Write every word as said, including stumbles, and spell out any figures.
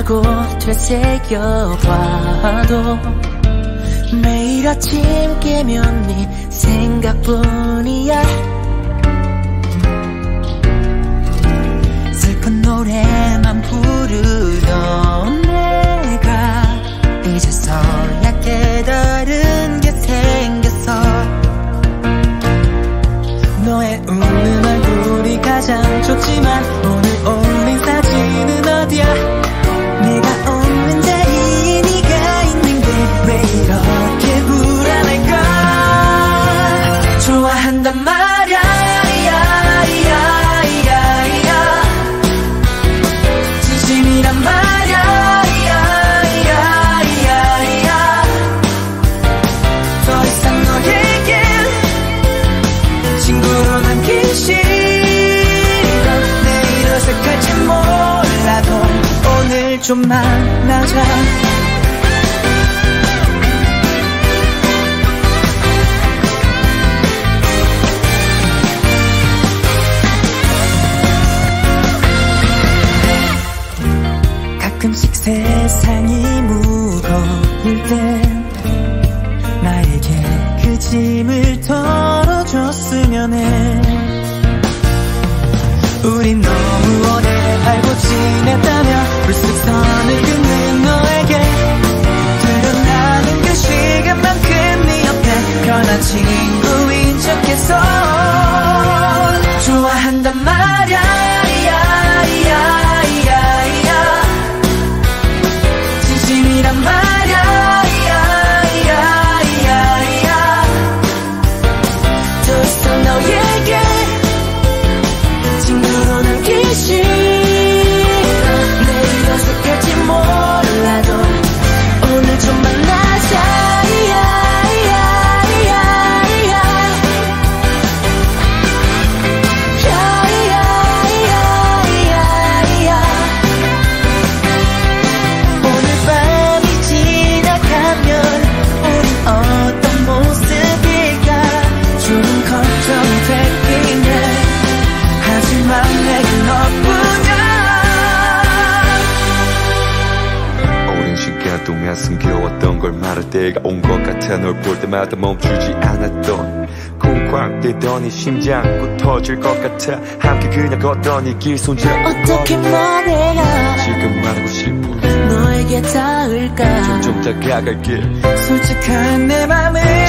하고 되새겨봐도 매일 아침 깨면 네 생각뿐이야. 슬픈 노래만 부르던 내가 이제서야 깨달은 게 생겼어. 너의 웃는 얼굴이 가장 좋지만 오늘 올린 사진은 어디야. 내가 없는 자리에 네가 있는데 왜 이렇게 불안할까. 좋아한단 말야 진심이란 말야. 더 이상 너에게 친구로 남기 싫어. 내일 어색할지 몰라도 오늘 좀 만나자. 가끔씩 세상이 무거울 땐 나에게 그 짐을 덜어줬으면 해. 우린 너무 오래 알고 지냈다며 불쑥 선을 긋는 너에게 드러나는 그 시간만큼 네 옆에 편한 친구인 척해서 좋아한단 말야. 진심이란 말야. 더 이상 너에게 친구로 남기 싫어. 내일 어색할지 몰라도 오늘 좀 만나자. 오늘 밤이 지나가면 우린 어떤 모습일까 좀 걱정되긴 해. 하지만 내겐 너뿐이야. 오랜 시간 동안 숨겨왔던 걸 말할 때가 온 것 같아. 널 볼 때마다 멈추지 않았던 쿵쾅대던 이 심장 곧 터질 것 같아. 함께 그냥 걷던 이 길 손잡고 어떻게 말해야 지금 말하고 싶어. 너에게 닿을까. 좀 다가갈게. 솔직한 내 맘을